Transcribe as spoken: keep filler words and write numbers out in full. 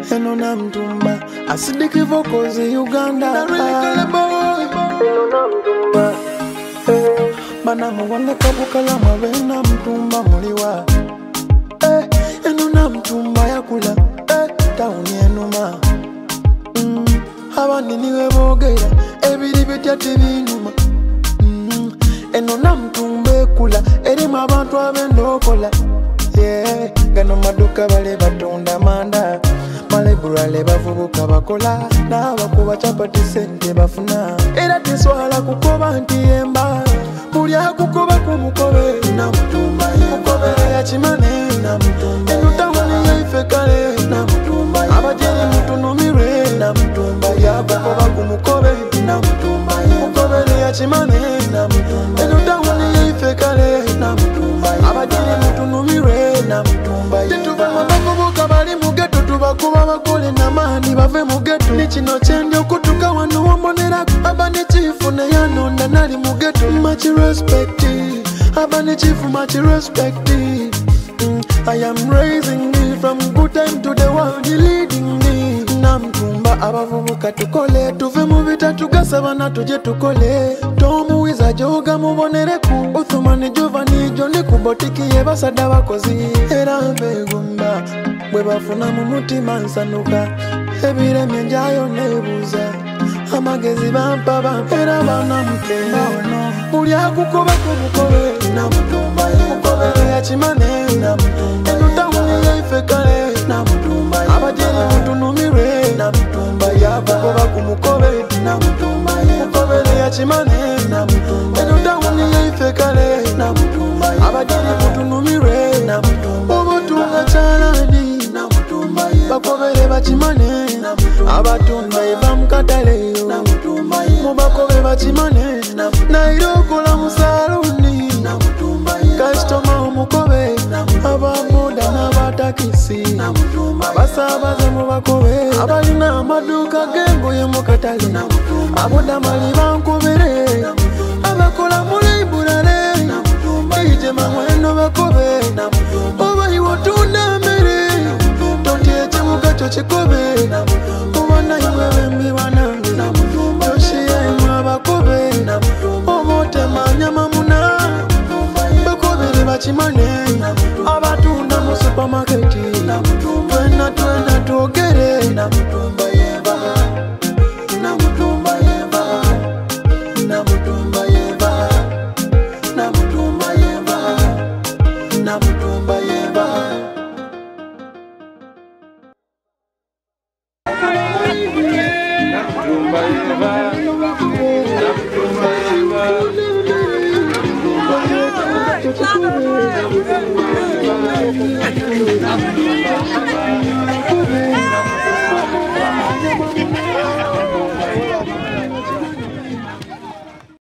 Eno Namutumba, Acidic Vokoz Uganda. Eno Namutumba, bana muwone kabukala mwabe Namutumba muliwa. Eno Namutumba yakula, tauni enuma. Abandi niwe boogera, ebiri bitya tebinuma. Eno Namutumba ekula, erimu abantu ab'endookola. Yeah, gano maduka bale batunda manda, malebula le bavubuka bakola, n'abakuba chapati sente bafuna. Era teswala kukoba nti emba, buli akukoba ku mukobe. Namutumba mukobe ya kimane, Namutumba enutawani yaife kale. Namutumba abajeri mutunumirwe, Namutumba yakukoba ku mukobe. Namutumba mukobe ya kimane, Namutumba enutawani yaife kale. Namutumba abajeri mutunumirwe. Namutumba tetuva mabavubuka bali mu ghetto tubakuba bakole n'amaani bave mu ghetto. Ni kino kyendya okutuka wano wambonera abane chifu neyanonda nali mu ghetto. Much respect, abane chifu much respect. mm, I am raising me from Goodtymz to the world leading me. Namutumba abavubuka tukole tuve mu bita tugasaba na tuje tukole. Tomuwiza joga mubonereku Uthumani Jovani Joni kubotiki ye basada bakozi. Era begumba bwe bafuna mu mutima nsanuka, ebiremye njayo nebuza amagezi bampa bampa. Era Namutumba ono buli akukoba ku mukobe. Namutumba mukobe ya kimane, Namutumba enutawuni yaife kale. Namutumba abajeri mutunumirwe, Namutumba yakukoba ku mukobe. Namutumba mukobe ya kimane, Namutumba enutawuni yaife kale. Namutumba abajeri mutunumirwe, Namutumba obutunga chalani. Namutumba bakobere bakimane, abatunda eva mukatale. Namutumba mubakobe bakimane, nairokola musaluni. Namutumba customer omukobe, ababoda n'abatakisi, abasabaze mubakobe, abalina amaduuka g'engoye mukatale. Aboda mali bankobere, abakola mu library, ije mamweno bakobe. Oba iwo tunda mmere, totye ekibuga kyo kikobe. Kubona iwe bembi banange, toshiye mwe abakobe. Oba otemanya mamuna, bakobere bakimane, abatunda mu supermarket. Twena twena twogere. Namutumba yeba, Namutumba yeba, Namutumba yeba, Namutumba yeba, Namutumba yeba. Namutumba yeba, Namutumba yeba.